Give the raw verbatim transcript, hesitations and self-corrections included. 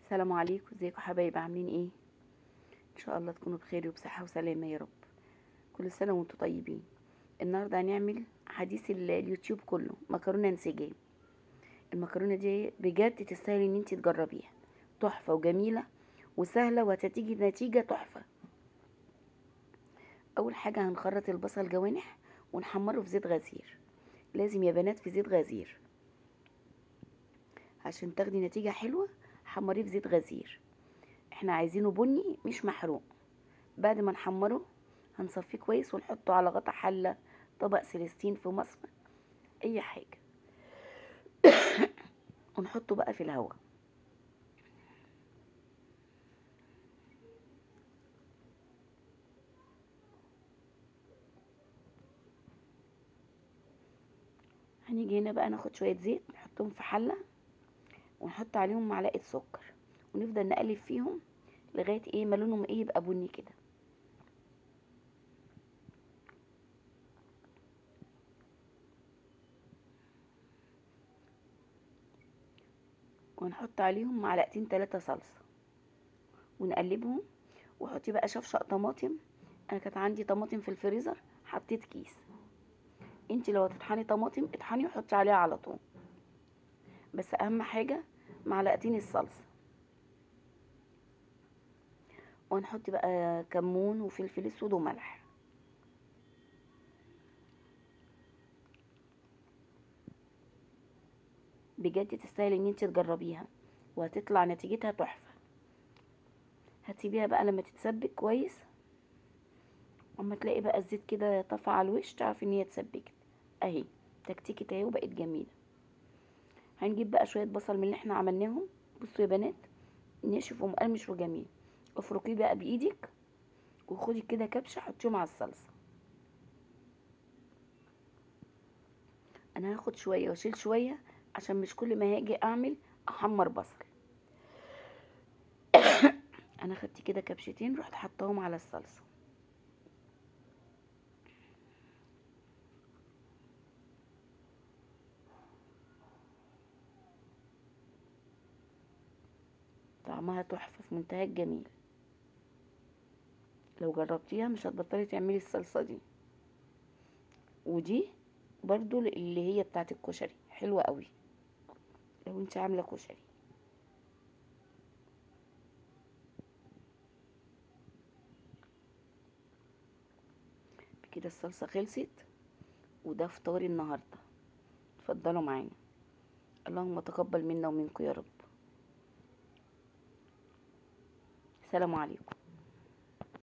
السلام عليكم، ازيكم حبايبي؟ عاملين ايه؟ ان شاء الله تكونوا بخير وبصحه وسلامه يا رب. كل سنه وانتم طيبين. النهارده هنعمل حديث ال- اليوتيوب كله، مكرونه انسجام. المكرونه دي بجد تستاهل ان انت تجربيها، تحفه وجميله وسهله وهتتيجي نتيجه تحفه. اول حاجه هنخرط البصل جوانح ونحمره في زيت غزير. لازم يا بنات في زيت غزير عشان تاخدي نتيجه حلوه. حمريه في زيت غزير، احنا عايزينه بني مش محروق. بعد ما نحمره هنصفيه كويس ونحطه على غطا حله، طبق سيليستين في مصفى، اي حاجه، ونحطه بقى في الهواء. هنيجي هنا بقى ناخد شويه زيت نحطهم في حله ونحط عليهم معلقه سكر، ونفضل نقلب فيهم لغايه ايه ما لونهم ايه يبقى بني كده. ونحط عليهم معلقتين ثلاثه صلصه ونقلبهم. وحطي بقى شفشق طماطم. انا كانت عندي طماطم في الفريزر، حطيت كيس. انت لو هتطحني طماطم اطحني وحطي عليها على طول، بس اهم حاجه معلقتين الصلصه. ونحط بقى كمون وفلفل اسود وملح. بجد تستاهل ان انت تجربيها وهتطلع نتيجتها تحفه. هتسيبيها بقى لما تتسبك كويس، اما تلاقي بقى الزيت كده طفى على الوش تعرف ان هي اتسبكت اهي، تكتيكت اهي وبقت جميله. هنجيب بقى شويه بصل من اللي احنا عملناهم، بصوا يا بنات، ناشف ومقرمش وجميل. افركيه بقى بايدك وخدي كده كبشه حطيهم على الصلصه. انا هاخد شويه واشيل شويه عشان مش كل ما هاجي اعمل احمر بصل. انا خدت كده كبشتين رحت حطاهم على الصلصه. طعمها تحفه في منتهى الجميل. لو جربتيها مش هتبطلي تعملي الصلصه دي. ودي برضو اللي هي بتاعت الكشري حلوه قوي لو انت عامله كشري. بكده الصلصه خلصت، وده فطاري النهارده. اتفضلوا معانا. اللهم تقبل منا ومنكم يا رب. سلام عليكم.